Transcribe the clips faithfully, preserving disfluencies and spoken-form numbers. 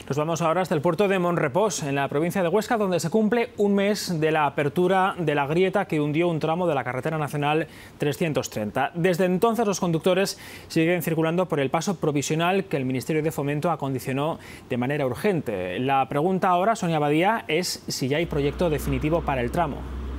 Nos vamos ahora hasta el puerto de Mont-Repos, en la provincia de Huesca, donde se cumple un mes de la apertura de la grieta que hundió un tramo de la carretera nacional trescientos treinta. Desde entonces los conductores siguen circulando por el paso provisional que el Ministerio de Fomento acondicionó de manera urgente. La pregunta ahora, Sonia Badía, es si ya hay proyecto definitivo para el tramo.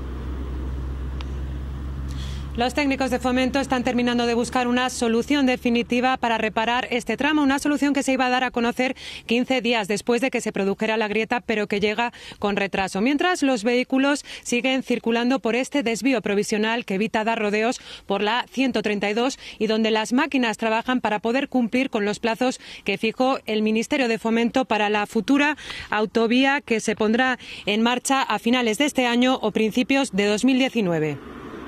Los técnicos de Fomento están terminando de buscar una solución definitiva para reparar este tramo, una solución que se iba a dar a conocer quince días después de que se produjera la grieta, pero que llega con retraso. Mientras, los vehículos siguen circulando por este desvío provisional que evita dar rodeos por la ciento treinta y dos y donde las máquinas trabajan para poder cumplir con los plazos que fijó el Ministerio de Fomento para la futura autovía que se pondrá en marcha a finales de este año o principios de dos mil diecinueve.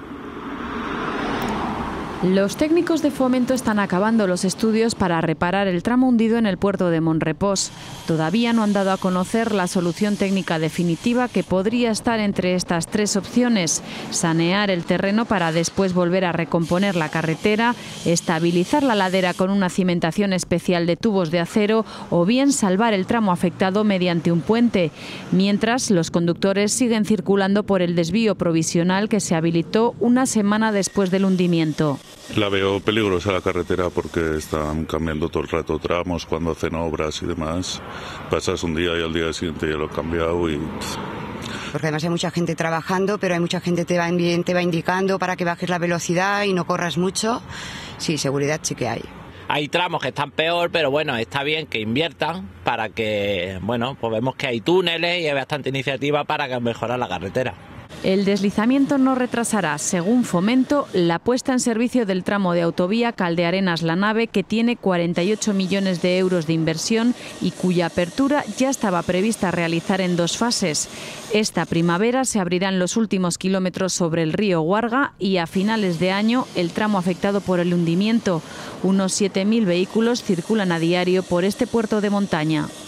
Los técnicos de Fomento están acabando los estudios para reparar el tramo hundido en el puerto de Mont-Repos. Todavía no han dado a conocer la solución técnica definitiva, que podría estar entre estas tres opciones: sanear el terreno para después volver a recomponer la carretera, estabilizar la ladera con una cimentación especial de tubos de acero o bien salvar el tramo afectado mediante un puente. Mientras, los conductores siguen circulando por el desvío provisional que se habilitó una semana después del hundimiento. La veo peligrosa la carretera porque están cambiando todo el rato tramos cuando hacen obras y demás. Pasas un día y al día siguiente ya lo han cambiado y... Porque además hay mucha gente trabajando, pero hay mucha gente que te va, te va indicando para que bajes la velocidad y no corras mucho. Sí, seguridad sí que hay. Hay tramos que están peor, pero bueno, está bien que inviertan para que, bueno, pues vemos que hay túneles y hay bastante iniciativa para mejorar la carretera. El deslizamiento no retrasará, según Fomento, la puesta en servicio del tramo de autovía Caldearenas-La Nave, que tiene cuarenta y ocho millones de euros de inversión y cuya apertura ya estaba prevista realizar en dos fases. Esta primavera se abrirán los últimos kilómetros sobre el río Guarga y a finales de año el tramo afectado por el hundimiento. Unos siete mil vehículos circulan a diario por este puerto de montaña.